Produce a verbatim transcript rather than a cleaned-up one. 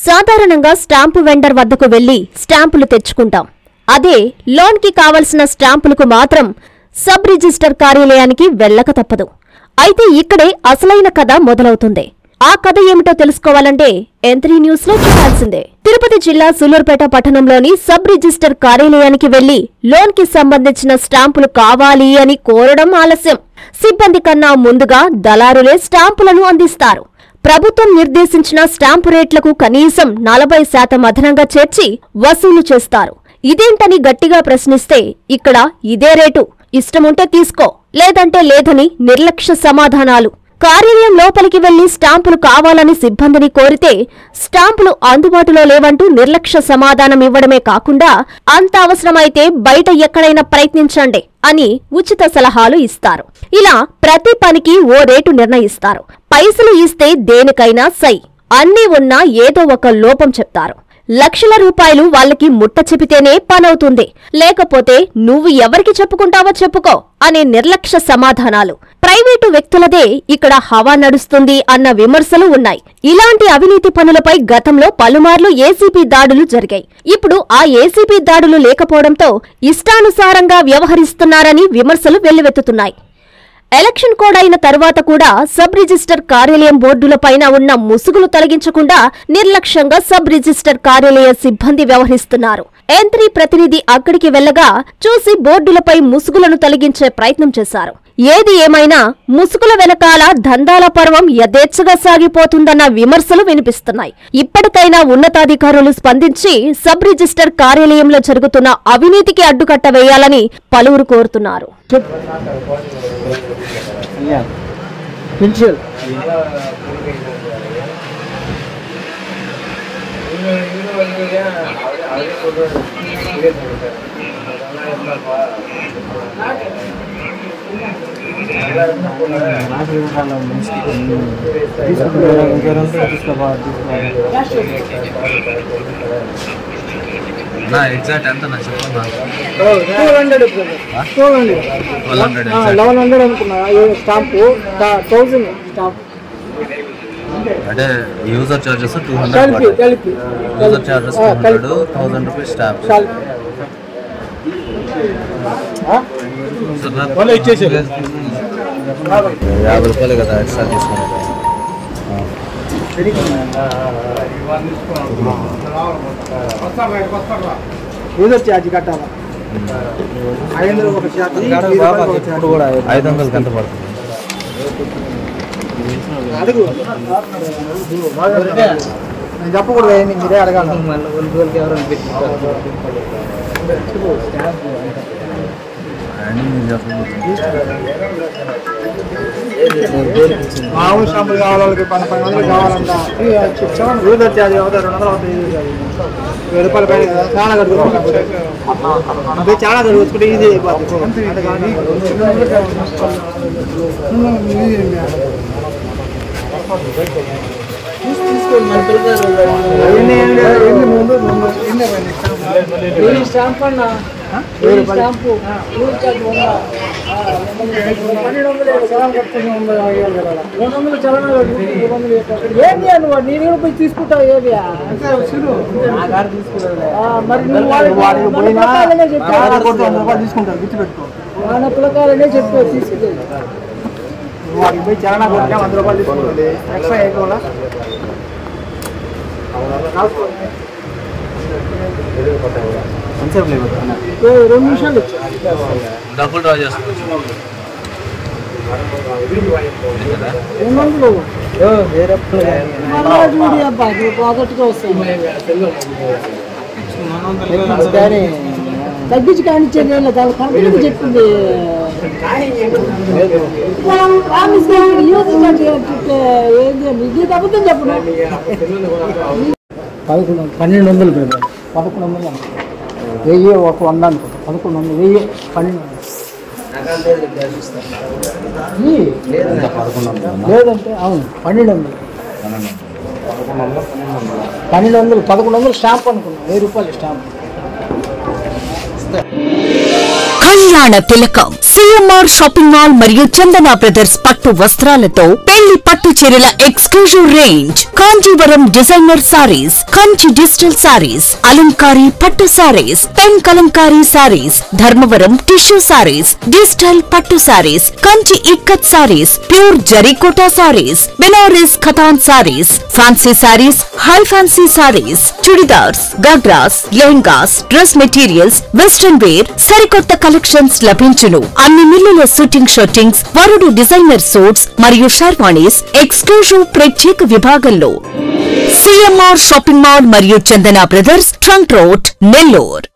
సాధారణంగా stamp vendor వద్దకు వెళ్లి స్టాంపులు తెచ్చుకుంటాం. అదే లోన్ కి కావలసిన స్టాంపులకు మాత్రం సబ్ రిజిస్టర్ కార్యాలయానికి వెళ్లక తప్పదు. అయితే ఇక్కడే అసలైన కథ మొదలవుతుంది. ఆ కథ ఏమిటో తెలుసుకోవాలంటే ఎన్ త్రీ న్యూస్ లో చూడాల్సిందే. తిరుపతి జిల్లా సూలూరుపేట పట్టణంలోని సబ్ రిజిస్టర్ కార్యాలయానికి వెళ్లి లోన్ కి సంబంధించిన స్టాంపులు కావాలి అని కోరడం ఆలస్యం. సిబ్బంది కన్నా ముందుగా దళారులే స్టాంపులను అందిస్తారు. ప్రభుత్వం నిర్దేశించిన స్టాంపు రేట్లకు కనీసం నలభై శాతం అదనంగా చేర్చి వసూలు చేస్తారు. ఇదేంటని గట్టిగా ప్రశ్నిస్తే ఇక్కడ ఇదే రేటు, ఇష్టముంటే తీసుకో లేదంటే లేదని నిర్లక్ష్య సమాధానాలు. కార్యాలయం లోపలికి వెళ్లి స్టాంపులు కావాలని సిబ్బందిని కోరితే స్టాంపులు అందుబాటులో లేవంటూ నిర్లక్ష్య సమాధానం ఇవ్వడమే కాకుండా అంత అవసరమైతే బయట ఎక్కడైనా ప్రయత్నించండి అని ఉచిత సలహాలు ఇస్తారు. ఇలా ప్రతి పనికి ఓ రేటు నిర్ణయిస్తారు. పైసలు ఇస్తే దేనికైనా సై, అన్నీ ఉన్నా ఏదో ఒక లోపం చెప్తారు. లక్షల రూపాయలు వాళ్ళకి ముట్ట చెపితేనే పనవుతుంది, లేకపోతే నువ్వు ఎవరికి చెప్పుకుంటావో చెప్పుకో అనే నిర్లక్ష్య సమాధానాలు. ప్రైవేటు వ్యక్తులదే ఇక్కడ హవా నడుస్తుంది అన్న విమర్శలు ఉన్నాయి. ఇలాంటి అవినీతి పనులపై గతంలో పలుమార్లు ఏసీపీ దాడులు జరిగాయి. ఇప్పుడు ఆ ఏసీపీ దాడులు లేకపోవడంతో ఇష్టానుసారంగా వ్యవహరిస్తున్నారని విమర్శలు వెల్లువెత్తుతున్నాయి. ఎలక్షన్ కోడ్ అయిన తర్వాత కూడా సబ్ రిజిస్టర్ కార్యాలయం బోర్డులపైన ఉన్న ముసుగులు తొలగించకుండా నిర్లక్ష్యంగా సబ్ రిజిస్టర్ కార్యాలయ సిబ్బంది వ్యవహరిస్తున్నారు. ఎన్ త్రీ ప్రతినిధి అక్కడికి వెళ్లగా చూసి బోర్డులపై ముసుగులను తొలగించే ప్రయత్నం చేశారు. ఏది ఏమైనా ముసుగుల వెనకాల దందాల పర్వం యథేచ్ఛగా సాగిపోతుందన్న విమర్శలు వినిపిస్తున్నాయి. ఇప్పటికైనా ఉన్నతాధికారులు స్పందించి సబ్ రిజిస్టర్ కార్యాలయంలో జరుగుతున్న అవినీతికి అడ్డుకట్ట వేయాలని పలువురు కోరుతున్నారు. నా ఎగ్జాక్ట్ ఎంత నా చెప్పన్నా ట్వెల్వ్ హండ్రెడ్ లెవెన్ హండ్రెడ్ అనుకున్నా స్టాంపు థౌసండ్ స్టాంప్ అంటే user charges two hundred user charges two hundred thousand rupees stamp యాభై రూపాయలు కదా ఎక్స్ట్రా తీసుకున్నాను. యూజర్ ఛార్జ్ కట్టాలా? ఐదు వందలు ఒక ఛార్జ్, ఐదు వందలకి ఎంత పడుతుంది? అడుగు, నేను చెప్పకూడదు, ఏంది మీరే అడగాలి. మామూలు షాంపులు కావాలి వాళ్ళకి పది పది వందలు కావాలంట. యూజర్ ఛార్జ్ అవుతాయి రెండు వందలు అవుతాయి. యూజర్ ఛార్జ్ వెయ్యి రూపాయలు పైన కదా, చాలా కట్టుకుంటే అదే చాలా కట్టుకుంటే ఈజీ అయిపోతుంది. స్టాంప్ అన్నా స్టాంపు పన్నెండు వందలు రెండు వందలు చలనాలు ఏంటి నువ్వు నేను పోయి తీసుకుంటావు? ఏది మరి తీసుకుంటావు, గుర్తుపెట్టుకో. మన పిల్లకాయలనే చెప్పి తీసుకుంటే వాడికి పోయి చలనా కొట్టినా వంద రూపాయలు తీసుకుంటుంది ఎక్స్ట్రా వేయకుండా. రెండు నిమిషాలు డబ్బులు డ్రా చేసుకోవచ్చు. రెండు వందలు పాకెట్గా వస్తుంది. తగ్గించి కానిచ్చేది ఏం లేదు, కరెక్ట్గా చెప్పింది. ఇది అబద్ధం చెప్పను. పదకొండు పన్నెండు వందలు పదకొండు వందలు వెయ్యి ఒక వంద అనుకో. పదకొండు వందలు వెయ్యి పన్నెండు లేదంటే అవును పన్నెండు వందలు పన్నెండు వందలు పదకొండు వందలు స్టాంప్ అనుకున్నాం. వెయ్యి రూపాయలు స్టాంప్. కళ్యాణ తిలకం సిఎంఆర్ షాపింగ్ మాల్ మరియు చందన బ్రదర్స్ పట్టు వస్త్రాలతో పెళ్లి పట్టు చీరల exclusive range, Kanjeevaram designer saris, Kanchi digital saris, అలంకారీ పట్టు saris, pen Kalamkari saris, Dharmavaram tissue saris, digital పట్టు సారీస్, కంచి ఇక్కత్ సారీస్, ప్యూర్ జరీకోటా సారీస్, బెనారస్ ఖతాన్ saris, fancy saris, high fancy saris, churidars, ghagras, lehengas, dress materials, western wear, సరికొత్త కలెక్షన్స్ లభించును. అన్ని మిల్లుల షూటింగ్ షూటింగ్స్, వరుడు డిజైనర్ సూట్స్ మరియు షర్వాణీస్ ఎక్స్క్లూజివ్ ప్రత్యేక విభాగంలో. సిఎంఆర్ షాపింగ్ మాల్ మరియు Chandana brothers, trunk road, Nellore.